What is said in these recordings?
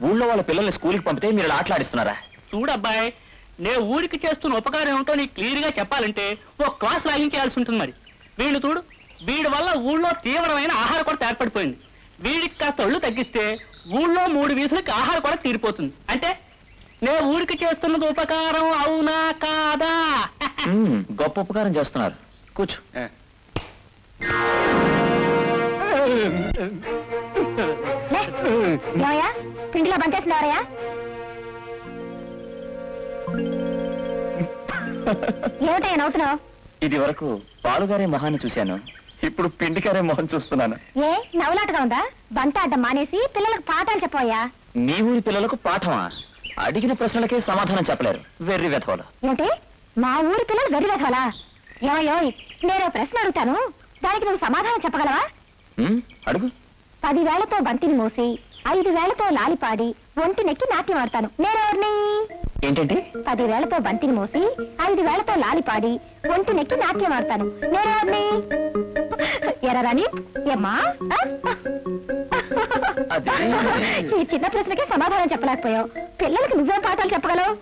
ఊళ్ళో వాళ్ళ పిల్లల్ని స్కూల్కి పంపితే మీరు ఆటలాడిస్తున్నారా? చూడబ్బాయి, నేను ఊరికి చేస్తున్న ఉపకారం ఏమిటో నీకు క్లియర్ గా చెప్పాలంటే ఒక క్లాస్ లాగించేయాల్సి ఉంటుంది. మరి వీళ్ళు చూడు, వీడి వల్ల ఊళ్ళో తీవ్రమైన ఆహార కొరత ఏర్పడిపోయింది. వీడికి కాస్త ఒళ్ళు తగ్గిస్తే ఊళ్ళో 3 వీధులకి ఆహార కొరత తీరిపోతుంది. అంటే నేను ఊరికి చేస్తున్నది ఉపకారం అవునా కాదా? గొప్ప ఉపకారం చేస్తున్నారు. కూర్చో. పిండిలో బంకేస్తున్నారయ్యా? ఏమిటయ్యా నవ్వుతున్నావు? ఇది వరకు పాలుగారే మొహాన్ని చూశాను, ఇప్పుడు పిండికారే మొహం చూస్తున్నాను. ఏ నవ్వులాటగా ఉందా? బంత అడ్డం మానేసి పిల్లలకు పాఠాలు చెప్పవయ్యా. మీ ఊరి పిల్లలకు పాఠమా? అడిగిన ప్రశ్నలకే సమాధానం చెప్పలేరు, వెర్రి వెధవలు. ఏంటి మా ఊరి పిల్లలు వెర్రి వెధవలా? ఏమయ్యో, నేను ప్రశ్న అడుగుతాను, దానికి నువ్వు సమాధానం చెప్పగలవా? అడుగు. 10 వేళ్లతో బంతిని మోసి 5 వేళ్లతో లాలిపాడి ఒంటి నెక్కి నాట్యం ఆడతాను, నేనెవరిని? ఏంటంటే 10 వేళ్లతో బంతిని మోసి 5 వేళ్లతో లాలిపాడి ఒంటి నెక్కి నాట్యం ఆడతాను, నేనెవరిని? ఎరాని ఏమ్మా? ఈ చిన్న ప్రశ్నకే సమాధానం చెప్పలేకపోయావు. పిల్లలకి నువ్వే పాఠాలు చెప్పగలవు?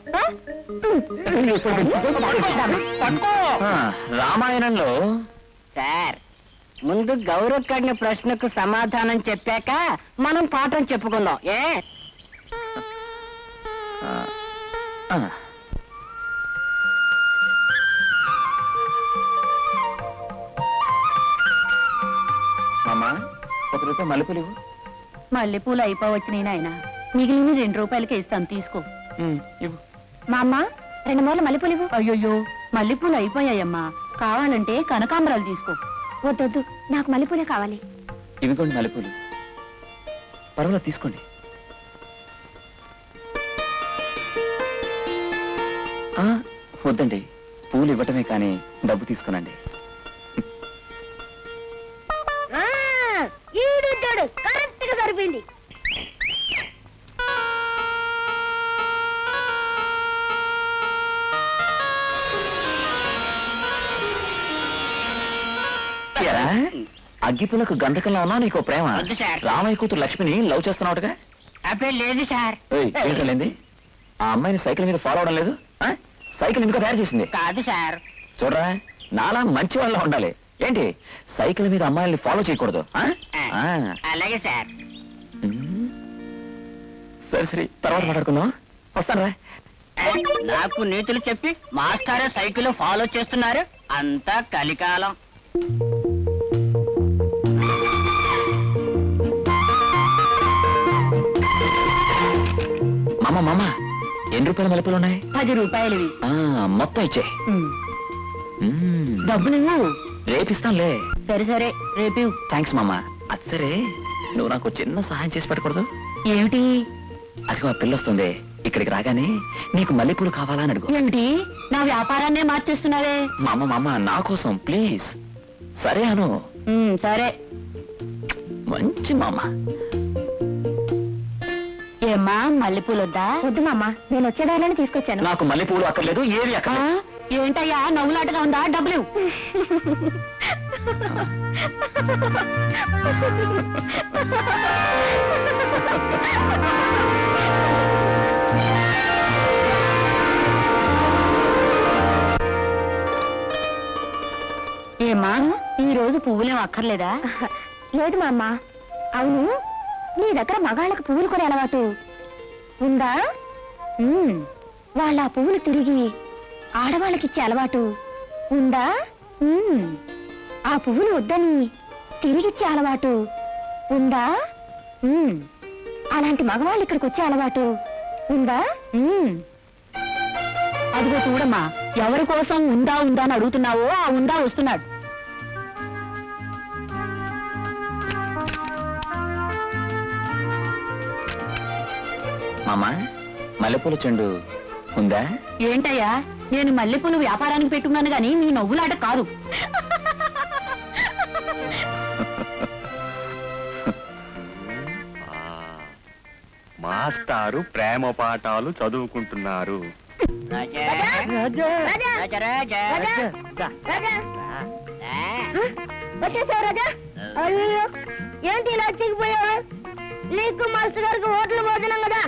రామాయణంలో సార్, ముందు గౌరవ్ కడిన ప్రశ్నకు సమాధానం చెప్పాక మనం పాఠం చెప్పుకుందాం. అమ్మా, 1 రూపాయి మల్లెపూలు. మల్లెపూలు అయిపోవచ్చినాయి నాయన, మిగిలిన 2 రూపాయలకి ఇస్తాను, తీసుకో. మా అమ్మ 2 మూల మల్లెపూలు ఇవ్వు. అయ్యో, మల్లెపూలు అయిపోయాయమ్మా, కావాలంటే కనకాంబరాలు తీసుకో. వద్దొద్దు, నాకు మల్లెపూలే కావాలి. ఇవిగోండి మల్లెపూలు, పర్వాలేదు తీసుకోండి. వద్దండి, పూలు ఇవ్వటమే కానీ డబ్బు తీసుకునండి. కరెక్ట్ గా సరిపోయింది. అగ్గిపులకు గంధకంలో ఉన్నా నీకు ప్రేమ? రామయ్య కూతురు లక్ష్మిని లవ్ చేస్తున్నావుగా? లేదు సార్. ఏంటండి, ఆ అమ్మాయిని సైకిల్ మీద ఫాలో అవడం లేదు? సైకిల్ ఎందుకు తయారు చేసింది? కాదు సార్. చూడరా, నాలా మంచి వాళ్ళ ఉండాలి. ఏంటి సైకిల్ మీద అమ్మాయిల్ని ఫాలో చేయకూడదు? అలాగే సార్. సరే సరే, తర్వాత మాట్లాడుకుందాం. వస్తాను రా. నాకు నీతులు చెప్పి మాస్టారే సైకిల్ ఫాలో చేస్తున్నారు, అంతా కలికాలం. మామ, ఎన్ని రూపాయల మల్లెపూలు ఉన్నాయి? 10 రూపాయలవి. మొత్తం ఇచ్చే. డబ్బు నువ్వు రేపిస్తానులే. సరే సరే, రేపు. థ్యాంక్స్ మామ. అది సరే, నువ్వు నాకు చిన్న సహాయం చేసి పెట్టకూడదు? ఏమిటి? అదిగో ఆ పిల్లొస్తుంది, ఇక్కడికి రాగానే నీకు మల్లెపూలు కావాలా అని అడుగు. ఏమిటి, నా వ్యాపారాన్నే మార్చేస్తున్నావే? మామ, నా కోసం ప్లీజ్. సరే అను. సరే. మంచి మామ. ఏమ్మా, మల్లెపూలు వద్దా? వద్దు మామ, నేను వచ్చేదారిలోనే తీసుకొచ్చాను. నాకు మల్లెపూలు అక్కర్లేదు, ఏవి అక్కర్లేదు. ఏంటయ్యా నవ్వులాటగా ఉందా? డబ్బులు. ఏమ్మా, ఈ రోజు పువ్వులేం అక్కర్లేదా? లేదు మా అమ్మ. అవును, నీ దగ్గర మగాళ్ళకు పువ్వులు కొనే అలవాటు ఉందా? వాళ్ళ ఆ పువ్వులు తిరిగి ఆడవాళ్ళకిచ్చే అలవాటు ఉందా? ఆ పువ్వులు వద్దని తిరిగిచ్చే అలవాటు ఉందా? అలాంటి మగవాళ్ళు ఇక్కడికి వచ్చే అలవాటు ఉందా? అదిగో చూడమ్మా, ఎవరి కోసం ఉందా ఉందా అని అడుగుతున్నావో ఆ ఉందా వస్తున్నాడు. మామా, మల్లెపూల చెండు ఉందా? ఏంటయ్యా, నేను మల్లెపూలు వ్యాపారానికి పెట్టుకున్నాను గాని నీ నవ్వులాట కాదు. మాస్టారు ప్రేమ పాఠాలు చదువుకుంటున్నారు. వచ్చేసావు రాజా? అయ్యో, ఏంటి ఇలా చిక్కిపోయావా? నీకు మాస్టర్ గారికి హోటల్ భోజనం కదా,